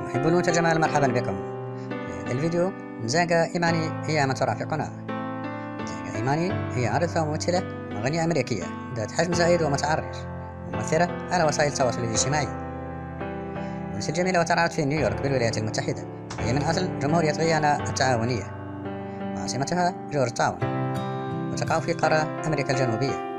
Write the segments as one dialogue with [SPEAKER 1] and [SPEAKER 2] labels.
[SPEAKER 1] محبو المنتج الجمال، مرحبا بكم. في هذا الفيديو نزاقة إيماني هي من ترى في القناة. نزاقة إيماني هي عارضة وممثلة مغنية أمريكية ذات حجم زائد ومتعرج، ومؤثرة على وسائل التواصل الاجتماعي. تمثل جميلة وترعرض في نيويورك بالولايات المتحدة. هي من أصل جمهورية غيانا التعاونية، وعاصمتها جورج تاون، وتقع في قارة أمريكا الجنوبية.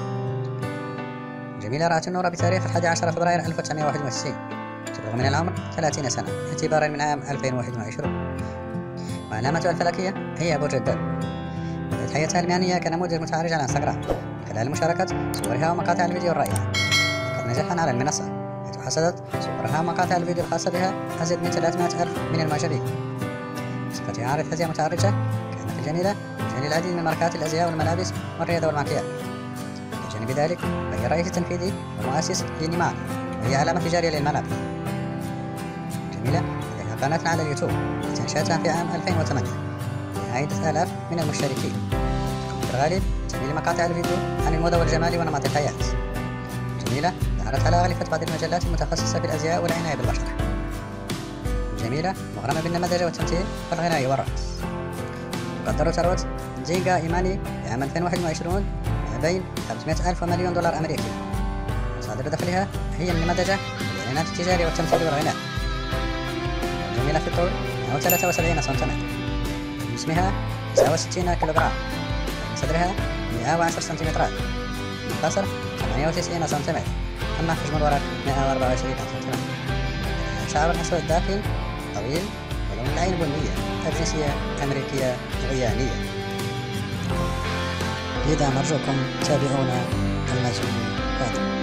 [SPEAKER 1] جميلة رأت النور بتاريخ 11 فبراير 1961. تبلغ من العمر 30 سنة اعتبارا من عام 2021. وعلامتها الفلكية هي برج الدلو. بدأت حياتها المهنية كنموذج متعرج على انستغرام من خلال مشاركة صورها ومقاطع الفيديو الرائعة. لقد نجحت على المنصة، حيث حصدت صورها ومقاطع الفيديو الخاصة بها أزيد من 300,000 من المعجبين. بصفتها عارضة أزياء متعرجة، كانت الجميلة تجني العديد من ماركات الأزياء والملابس والرياضة والمكياج. بجانب ذلك فهي الرئيس التنفيذي ومؤسس لنيمار، وهي علامة تجارية للملابس. جميلة لديها قناة على اليوتيوب التي أنشأتها في عام 2008 لها عدة آلاف من المشتركين. تقوم في الغالب بتنوير مقاطع الفيديو عن الموضة والجمال ونمط الحياة. جميلة ظهرت على غلفة بعض المجلات المتخصصة في الأزياء والعناية بالبشرة. جميلة مغرمة بالنمذجة والتمثيل والغناء والرقص. تقدر ثروة نزاقة إيماني في عام 2021 ما بين 500,000 ومليون دولار أمريكي. مصادر دخلها هي النمذجة والإعلانات التجارية والتمثيل والغناء. جميلة في الطول 173 سنتيمتر، جسمها 69 كيلوغرام، صدرها 110 سنتيمترات، القصر 98 سنتيمتر، أما حجم الورق 124 سنتيمتر. شعر أسود داخل طويل، ولون العين بنية، الجنسية أمريكية غيانية. لذا نرجوكم تابعونا المزيد القادم.